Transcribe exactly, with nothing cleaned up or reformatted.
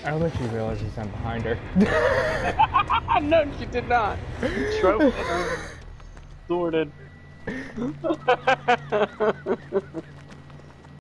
I don't think she realizes I'm behind her. No, she did not. Trophy sorted.